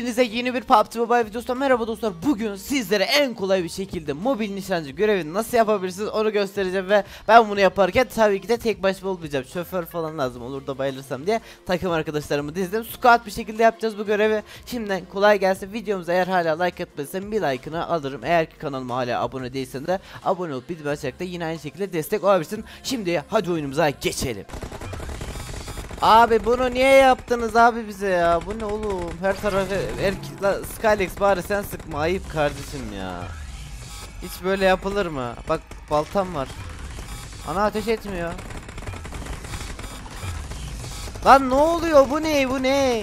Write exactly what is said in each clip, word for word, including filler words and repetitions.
Hepinize yeni bir P U B G Mobile videosuna merhaba dostlar. Bugün sizlere en kolay bir şekilde mobil nişancı görevini nasıl yapabilirsiniz onu göstereceğim ve ben bunu yaparken tabii ki de tek başıma olmayacağım. Şoför falan lazım olur da bayılırsam diye takım arkadaşlarımı dizdim. Squad bir şekilde yapacağız bu görevi. Şimdiden kolay gelsin. Videomuza eğer hala like atmadıysan bir like'ını alırım. Eğer ki kanalıma hala abone değilsen de abone olup bildirim açarak da yine aynı şekilde destek olabilirsin. Şimdi hadi oyunumuza geçelim. Abi bunu niye yaptınız abi bize ya? Bu ne oğlum? Her tarafı erkekler. Skylex bari sen sıkma, ayıp kardeşim ya. Hiç böyle yapılır mı? Bak baltam var. Ana ateş etmiyor. Lan ne oluyor? Bu ne? Bu ne?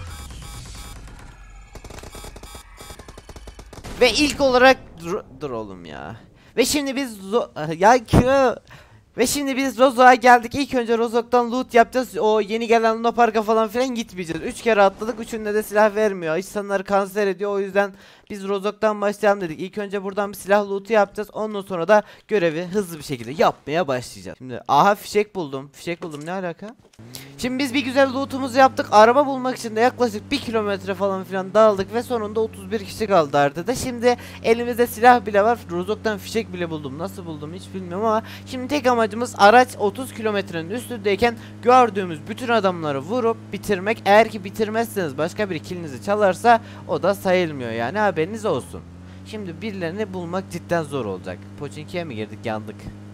Ve ilk olarak dur, dur oğlum ya. Ve şimdi biz ya ki Ve şimdi biz Rozok'a geldik. İlk önce Rozok'tan loot yapacağız. O yeni gelen Luna Park'a falan filan gitmeyeceğiz. Üç kere atladık. Üçünde de silah vermiyor. İnsanları kanser ediyor. O yüzden biz Rozok'tan başlayalım dedik. İlk önce buradan bir silah loot'u yapacağız. Ondan sonra da görevi hızlı bir şekilde yapmaya başlayacağız. Şimdi aha fişek buldum. Fişek buldum, ne alaka? Şimdi biz bir güzel loot'umuzu yaptık. Araba bulmak için de yaklaşık bir kilometre falan filan dağıldık ve sonunda otuz bir kişi kaldı haritada. Şimdi elimizde silah bile var. Rozok'tan fişek bile buldum. Nasıl buldum hiç bilmiyorum ama şimdi tek amacımız araç otuz kilometrenin üstündeyken gördüğümüz bütün adamları vurup bitirmek. Eğer ki bitirmezseniz başka bir killinizi çalarsa o da sayılmıyor, yani haberiniz olsun. Şimdi birilerini bulmak cidden zor olacak. Pochinki'ye mi girdik? Yandık.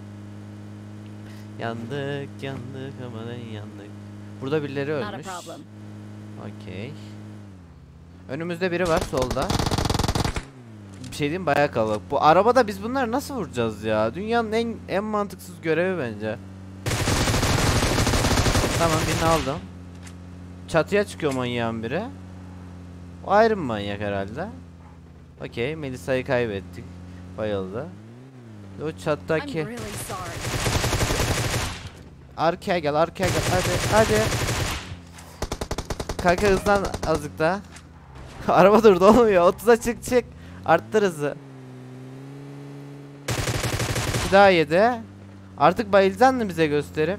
Yandık, yandık, aman yandık. Burada birileri ölmüş. Okey. Önümüzde biri var solda. Bir şey diyeyim, bayağı kalabalık. Bu arabada biz bunları nasıl vuracağız ya? Dünyanın en en mantıksız görevi bence. Tamam, birini aldım. Çatıya çıkıyor manyağın biri. O ayrı mı manyak herhalde? Okey, Melisa'yı kaybettik. Bayıldı. O çattaki. Arkaya gel, arkaya gel. Hadi, hadi. Kanka hızlan azıcık daha. Araba durdu oğlum ya. otuza çık çık. Arttır hızı. Bir daha yedi. Artık bayılacaksın mı bize gösterip?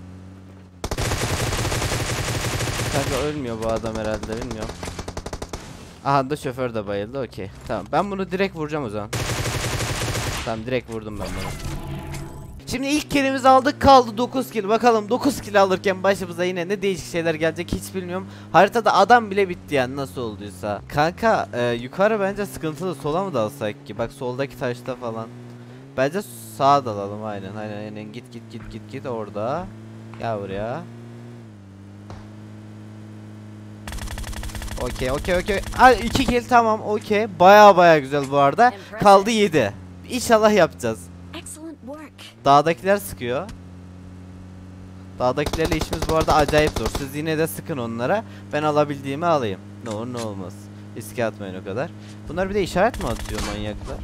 Kanka ölmüyor bu adam herhalde, bilmiyorum. Aha da şoför de bayıldı, okey. Tamam, ben bunu direkt vuracağım o zaman. Tamam, direkt vurdum ben bunu. Şimdi ilk killimizi aldık, kaldı dokuz kill. Bakalım dokuz kill alırken başımıza yine ne değişik şeyler gelecek hiç bilmiyorum. Haritada adam bile bitti yani, nasıl olduysa. Kanka e, yukarı bence sıkıntılı, sola mı dalsak ki? Bak soldaki taşta falan. Bence sağa dalalım, aynen aynen aynen. Git git git git git orada. Gel buraya. Okey okey okey. Hadi iki kill, tamam okey. Baya baya güzel bu arada. Kaldı yedi. İnşallah yapacağız. Dağdakiler sıkıyor. Dağdakilerle işimiz bu arada acayip zor. Siz yine de sıkın onlara. Ben alabildiğimi alayım. Ne olur ne olmaz. Riske atmayın o kadar. Bunlar bir de işaret mi atıyor manyaklar?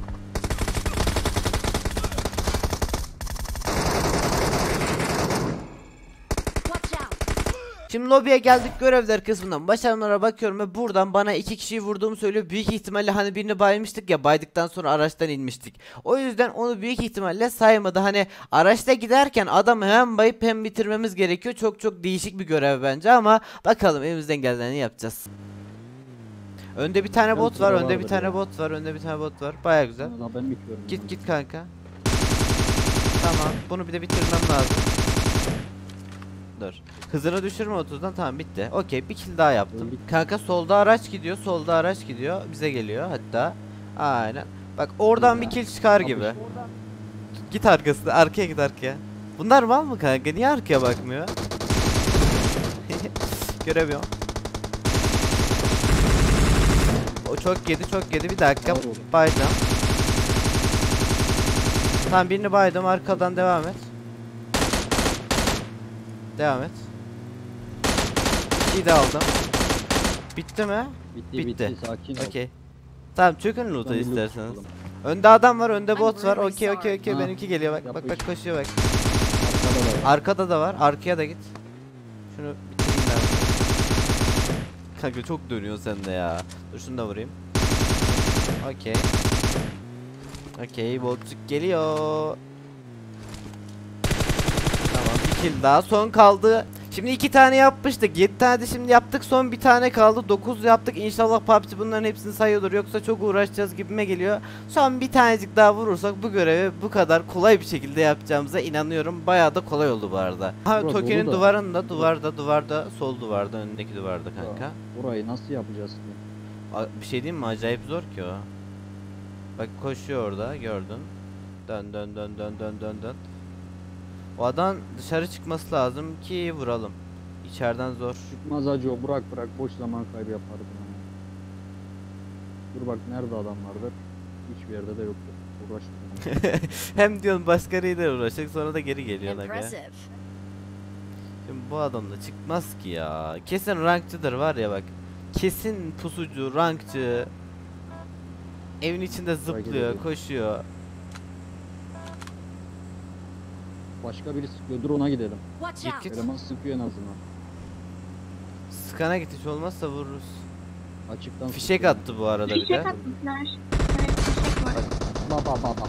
Şimdi lobiye geldik, görevler kısmından başarımlara bakıyorum ve buradan bana iki kişiyi vurduğumu söylüyor. Büyük ihtimalle hani birini baymıştık ya, baydıktan sonra araçtan inmiştik. O yüzden onu büyük ihtimalle saymadı. Hani araçta giderken adamı hem bayıp hem bitirmemiz gerekiyor. Çok çok değişik bir görev bence ama bakalım elimizden geleni yapacağız. Önde bir tane bot var, önde bir tane bot var, önde bir tane bot var. Baya güzel. Git git kanka. Tamam, bunu bir de bitirmem lazım. Dur. Hızını düşürme otuzdan, tamam bitti. Okey, bir kill daha yaptım. Kanka solda araç gidiyor, solda araç gidiyor. Bize geliyor hatta. Aynen. Bak oradan bir kill çıkar gibi. Git arkasına, arkaya git arkaya. Bunlar mal mı kanka? Niye arkaya bakmıyor? Göremiyorum. O çok yedi, çok yedi. Bir dakika. Baydım. Tamam, birini baydım. Arkadan devam et. Devam et. İyi de aldım. Bitti mi? Bitti bitti, bitti. Sakin ol. Okey. Tamam, çökün loot'a isterseniz. Önde adam var, önde bot var. Okey okey okey, benimki geliyor bak bak bak, koşuyor bak. Arkada da var, arkaya da git. Şunu bitireyim ben. Kanka çok dönüyor sende ya. Dur şunu da vurayım. Okey. Okey, botçuk geliyor. Tamam, bir kill daha, son kaldı. Şimdi iki tane yapmıştık. yedi tane de şimdi yaptık. Son bir tane kaldı. dokuz yaptık. İnşallah P U B G bunların hepsini sayıyordur. Yoksa çok uğraşacağız gibime geliyor. Son bir tanecik daha vurursak bu görevi bu kadar kolay bir şekilde yapacağımıza inanıyorum. Bayağı da kolay oldu bu arada. Ha, Bura Tokyo'nun dolu da. duvarında, duvarda, duvarda, sol duvarda, önündeki duvarda kanka. Burayı nasıl yapacağız ki? A- Bir şey diyeyim mi? Acayip zor ki o. Bak koşuyor orada, gördün. Dön dön dön dön dön dön dön. O adam dışarı çıkması lazım ki vuralım. İçeriden zor. Çıkmaz acı o, bırak bırak, boş zaman kaybı yapardım yani. Dur bak, nerede adam vardır? Hiçbir yerde de yoktur. Uğraştım. Hem diyorsun başka biriyle uğraşacak, sonra da geri geliyor aga. Impressive. Şimdi bu adam da çıkmaz ki ya. Kesin rankçıdır var ya bak. Kesin pusucu, rankçı. Evin içinde zıplıyor, geliyor. koşuyor. Başka biri sıkıyor, dur ona gidelim. Watch Git out. git. Eleman sıkıyor en azından. Skana git, hiç olmazsa vururuz. Açıktan Fişek sıkıyor. attı bu arada bir de. Fişek atmışlar. Evet, fişek var. Baba baba baba.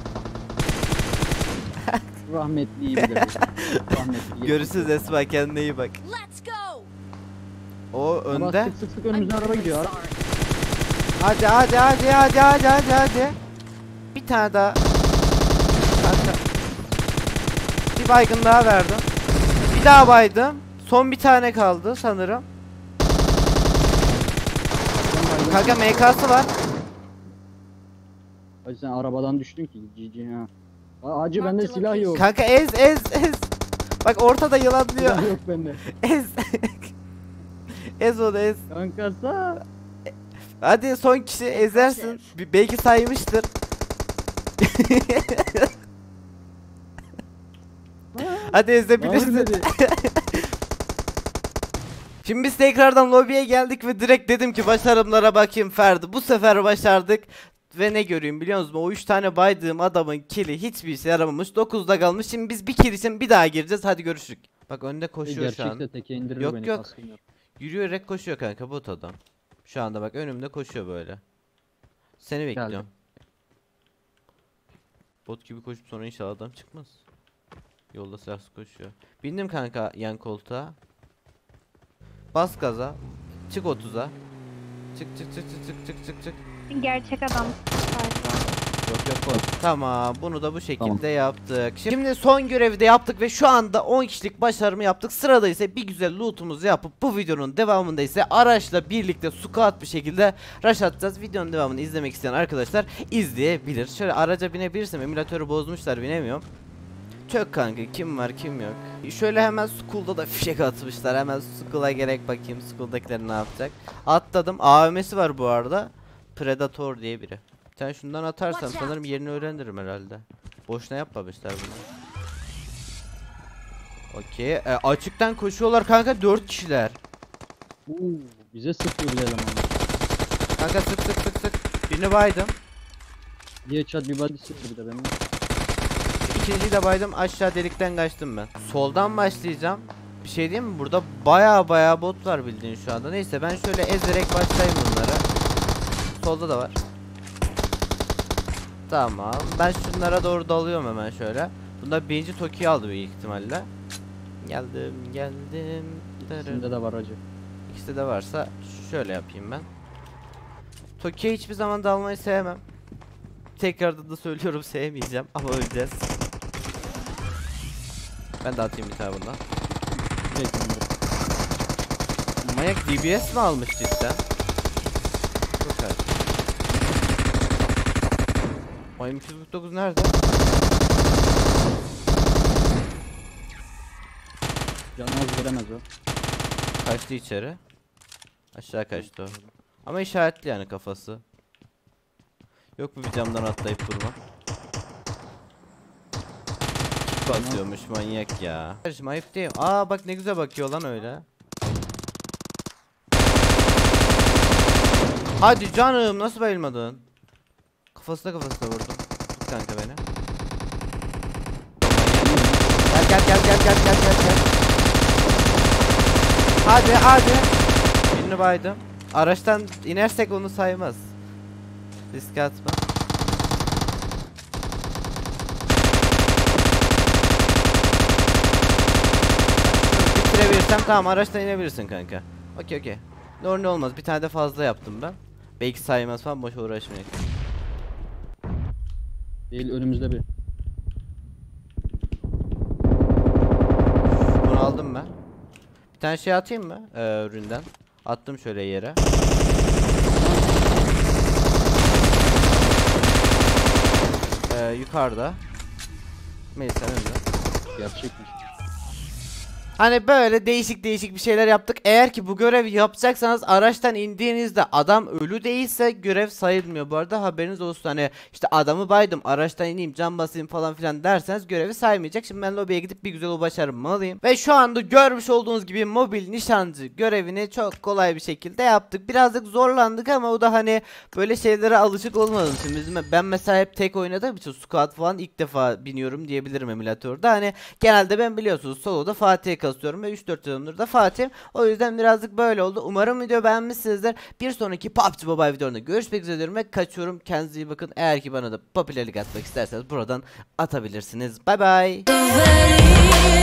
Rahmetli iyi bilir. Rahmetli. Görüşürüz Esma, kendine iyi bak. Let's go. O Ama önde. sık sık sık önümüzden araba gidiyor. Ara- Hadi hadi hadi hadi hadi hadi hadi. Bir tane daha. Kanka. Bir baygın daha verdim. Bir daha baydım. Son bir tane kaldı sanırım. Kanka M K'sı var. Hacı sen arabadan düştün ki. Cici ha. Aa, Hacı bende silah yok. Kanka ez ez ez. Bak ortada yılanlıyor. Silah yok bende. Ez. Ez onu ez. Kanka sağ. Hadi son kişi ezersin. Bir- Belki saymıştır. Hadi ezebilirsin. Ağır dedi. Şimdi biz tekrardan lobiye geldik ve direkt dedim ki başarımlara bakayım Ferdi. Bu sefer başardık. Ve ne göreyim biliyor musunuz? O üç tane baydığım adamın kili hiçbir işe yaramamış. dokuzda kalmış. Şimdi biz bir kill için bir daha gireceğiz. Hadi görüşürüz. Bak önde koşuyor şu an. Gerçekte teke indirir Yok, beni. yok. kaskım yok. Yürüyerek koşuyor kanka bot adam. Şu anda bak önümde koşuyor böyle. Seni bekliyorum. Geldim. Bot gibi koşup sonra inşallah adam çıkmaz. Yolda silahsız koşuyor. Bindim kanka yan koltuğa. Bas gaza. Çık otuza. Çık çık çık çık çık çık çık çık. Gerçek adam galiba. Yok yok bot. Tamam bunu da bu şekilde Tamam. yaptık. Şimdi son görevi de yaptık ve şu anda on kişilik başarımı yaptık. Sırada ise bir güzel lootumuzu yapıp bu videonun devamında ise araçla birlikte squat bir şekilde rush atacağız. Videonun devamını izlemek isteyen arkadaşlar izleyebilir. Şöyle araca binebilirsem, emülatörü bozmuşlar, binemiyorum. Çok kanka, kim var kim yok. Şöyle hemen school'da da fişek atmışlar. Hemen school'a gerek bakayım school'dakiler ne yapacak. Atladım. A V M'si var bu arada. Predator diye biri. Sen şundan atarsam Watch out. sanırım yerini öğrenirim herhalde. Boşuna yapmamışlar bunu. Okey. E, açıktan koşuyorlar kanka, dört kişiler. Uuu, bize sıkıyor bile eleman. Kanka sık sık sık sık. Birini baydım. Diye çat bir body sıktı bir de benim. İkinciyi de baydım. Aşağı delikten kaçtım ben. Soldan başlayacağım. Bir şey diyeyim mi? Burada baya baya bot var bildiğin şu anda. Neyse ben şöyle ezerek başlayayım bunlara. Solda da var. Tamam. Ben şunlara doğru dalıyorum hemen şöyle. Bunda birinci Toki'yi aldı büyük ihtimalle. Geldim geldim. İkisinde de var hacı. İkisi de varsa şöyle yapayım ben. Toki'ye hiçbir zaman dalmayı sevmem. Tekrardan da söylüyorum, sevmeyeceğim ama öleceğiz. Ben de atayım bir tane bundan. Çekimde. Manyak D B S mi almış cidden? Çok az. Ay M iki yüz kırk dokuz nerede? Canı az veremez o. Kaçtı içeri. Aşağı kaçtı o. Ama işaretli yani kafası. Yok mu bir camdan atlayıp durma? Basıyormuş manyak ya. Kardeşim ayıp değil. Aa bak ne güzel bakıyor lan öyle. Hadi canım, nasıl bayılmadın? Kafasına kafasına vurdum. Tut kanka beni. Gel gel gel gel gel gel gel gel. Hadi hadi. Birini baydım. Araçtan inersek onu saymaz. Riske atma. Bitirebilirsin. desem tamam araçtan inebilirsin kanka. Okey okey. Ne ne olmaz, bir tane de fazla yaptım ben. Belki saymaz falan, boş uğraşmayın. Değil, önümüzde bir. Bunu aldım ben. Bir tane şey atayım mı? Ee, üründen. Attım şöyle yere. Ee, yukarıda. Neyse önünde. Gerçekmiş. Hani böyle değişik değişik bir şeyler yaptık. Eğer ki bu görevi yapacaksanız araçtan indiğinizde adam ölü değilse görev sayılmıyor. Bu arada haberiniz olsun, hani işte adamı baydım araçtan ineyim can basayım falan filan derseniz görevi saymayacak. Şimdi ben lobiye gidip bir güzel o başarımı alayım. Ve şu anda görmüş olduğunuz gibi mobil nişancı görevini çok kolay bir şekilde yaptık. Birazcık zorlandık ama o da hani böyle şeylere alışık olmadığım için. Bizim, ben mesela hep tek oynadığım için squad falan ilk defa biniyorum diyebilirim emülatörde. Hani genelde ben biliyorsunuz soloda Fatih'e kasıyorum ve üç dört yılımdır da Fatih'im. O yüzden birazcık böyle oldu. Umarım video beğenmişsinizdir. Bir sonraki P U B G Mobile videolarında görüşmek üzere diyorum ve kaçıyorum. Kendinize iyi bakın. Eğer ki bana da popülerlik atmak isterseniz buradan atabilirsiniz. Bay bay.